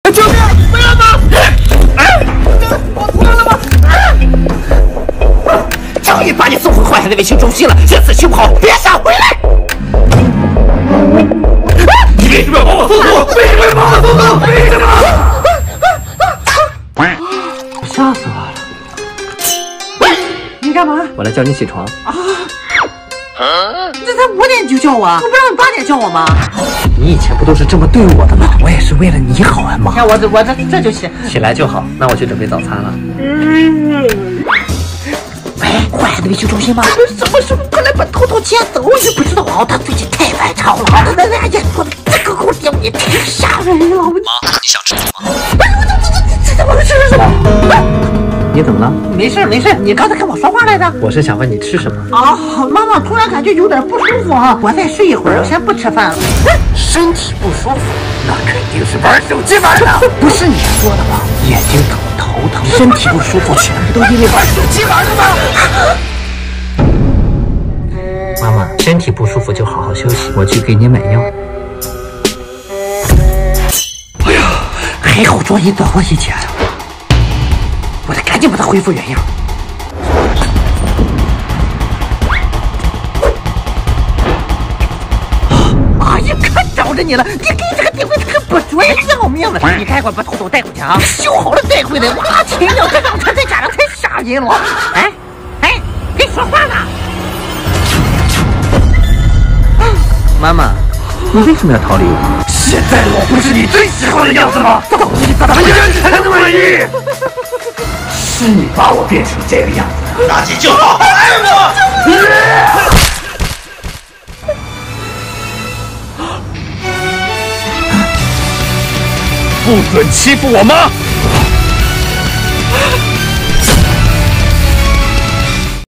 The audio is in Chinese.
救命！不要吗？我错了吗？终于把你送回坏孩子维修中心了，这次修好，别想回来！你为什么要把我送走？为什么要把我送走？为什么？吓死我了！ 你干嘛？ 我来叫你起床。 这才5点就叫我，我不让你8点叫我吗？ 你以前不都是这么对我的吗？我也是为了你好，安吗？ 看我这就起。 起来就好，那我去准备早餐了。 喂，坏孩子维修中心吗？什么时候过来把头接走？我也不知道啊，他最近太反常了。那俺家做的这个狗爹也太吓人了。 妈，你想吃什么？ 这怎么回事？什么？ 你怎么了？ 没事，你刚才跟我说话来着？ 我是想问你吃什么。 妈妈突然感觉有点不舒服啊，我再睡一会儿，我先不吃饭了。身体不舒服， 那肯定是玩手机玩的。 不是你说的吧？ 眼睛疼、头疼、身体不舒服，全部都因为玩手机玩的吗？妈妈，身体不舒服就好好休息，我去给你买药。哎呀，还好终于等我一天了，我得赶紧把它恢复原样。 哎呀，可找着你了！你给这个定位可不准，要命了！你赶快把头带回去啊！修好了带回来！哇，亲娘，这让他在家长太吓人了！哎，别说话了！ 妈妈，你为什么要逃离我？现在的我不是你最喜欢的样子吗？到底怎么样才能满意？是你把我变成这个样子，那你就好好爱我！不准欺负我妈！